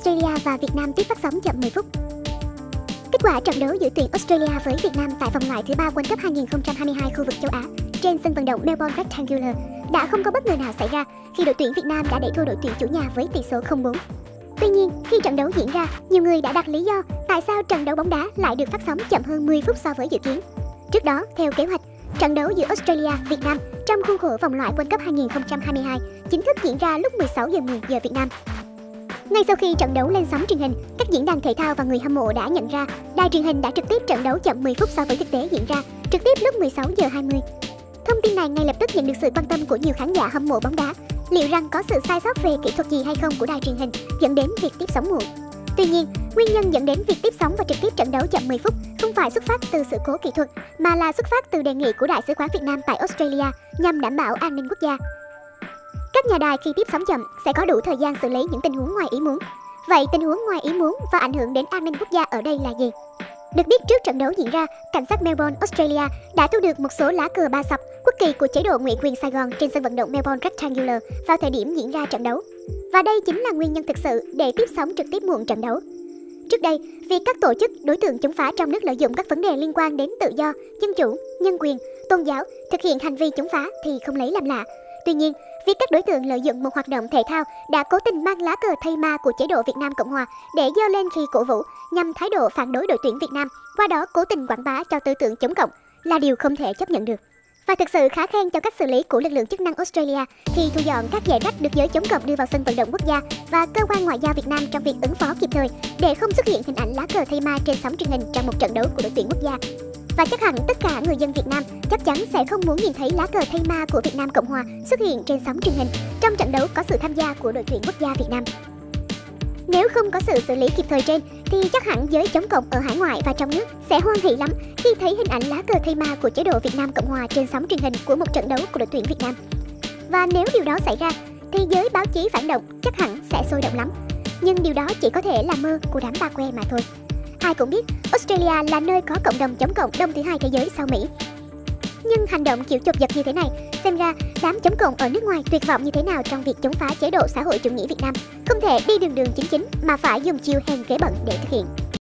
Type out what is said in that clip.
Australia và Việt Nam tiếp phát sóng chậm 10 phút. Kết quả trận đấu giữa tuyển Australia với Việt Nam tại vòng loại thứ 3 World Cup 2022 khu vực châu Á trên sân vận động Melbourne Rectangular đã không có bất ngờ nào xảy ra khi đội tuyển Việt Nam đã đẩy thua đội tuyển chủ nhà với tỷ số 0-4. Tuy nhiên, khi trận đấu diễn ra, nhiều người đã đặt lý do tại sao trận đấu bóng đá lại được phát sóng chậm hơn 10 phút so với dự kiến. Trước đó, theo kế hoạch, trận đấu giữa Australia Việt Nam trong khuôn khổ vòng loại World Cup 2022 chính thức diễn ra lúc 16 giờ 10 giờ Việt Nam. Ngay sau khi trận đấu lên sóng truyền hình, các diễn đàn thể thao và người hâm mộ đã nhận ra đài truyền hình đã trực tiếp trận đấu chậm 10 phút so với thực tế diễn ra, trực tiếp lúc 16 giờ 20. Thông tin này ngay lập tức nhận được sự quan tâm của nhiều khán giả hâm mộ bóng đá. Liệu rằng có sự sai sót về kỹ thuật gì hay không của đài truyền hình dẫn đến việc tiếp sóng muộn? Tuy nhiên, nguyên nhân dẫn đến việc tiếp sóng và trực tiếp trận đấu chậm 10 phút không phải xuất phát từ sự cố kỹ thuật, mà là xuất phát từ đề nghị của Đại sứ quán Việt Nam tại Australia nhằm đảm bảo an ninh quốc gia. Các nhà đài khi tiếp sóng chậm sẽ có đủ thời gian xử lý những tình huống ngoài ý muốn. Vậy tình huống ngoài ý muốn và ảnh hưởng đến an ninh quốc gia ở đây là gì? Được biết, trước trận đấu diễn ra, cảnh sát Melbourne, Australia đã thu được một số lá cờ ba sọc, quốc kỳ của chế độ ngụy quyền Sài Gòn trên sân vận động Melbourne Rectangular vào thời điểm diễn ra trận đấu. Và đây chính là nguyên nhân thực sự để tiếp sóng trực tiếp muộn trận đấu. Trước đây, việc các tổ chức, đối tượng chống phá trong nước lợi dụng các vấn đề liên quan đến tự do, dân chủ, nhân quyền, tôn giáo thực hiện hành vi chống phá thì không lấy làm lạ. Tuy nhiên, việc các đối tượng lợi dụng một hoạt động thể thao đã cố tình mang lá cờ thây ma của chế độ Việt Nam Cộng Hòa để giơ lên khi cổ vũ nhằm thái độ phản đối đội tuyển Việt Nam, qua đó cố tình quảng bá cho tư tưởng chống cộng là điều không thể chấp nhận được. Và thực sự khá khen cho cách xử lý của lực lượng chức năng Australia khi thu dọn các giải rách được giới chống cộng đưa vào sân vận động quốc gia và cơ quan ngoại giao Việt Nam trong việc ứng phó kịp thời để không xuất hiện hình ảnh lá cờ thây ma trên sóng truyền hình trong một trận đấu của đội tuyển quốc gia. Và chắc hẳn tất cả người dân Việt Nam chắc chắn sẽ không muốn nhìn thấy lá cờ thây ma của Việt Nam Cộng Hòa xuất hiện trên sóng truyền hình trong trận đấu có sự tham gia của đội tuyển quốc gia Việt Nam. Nếu không có sự xử lý kịp thời trên thì chắc hẳn giới chống cộng ở hải ngoại và trong nước sẽ hoan hỉ lắm khi thấy hình ảnh lá cờ thây ma của chế độ Việt Nam Cộng Hòa trên sóng truyền hình của một trận đấu của đội tuyển Việt Nam. Và nếu điều đó xảy ra thì giới báo chí phản động chắc hẳn sẽ sôi động lắm. Nhưng điều đó chỉ có thể là mơ của đám ba que mà thôi. Ai cũng biết Australia là nơi có cộng đồng chống cộng đông thứ hai thế giới sau Mỹ. Nhưng hành động kiểu chụp giật như thế này, xem ra đám chống cộng ở nước ngoài tuyệt vọng như thế nào trong việc chống phá chế độ xã hội chủ nghĩa Việt Nam, không thể đi đường chính mà phải dùng chiêu hèn kế bẩn để thực hiện.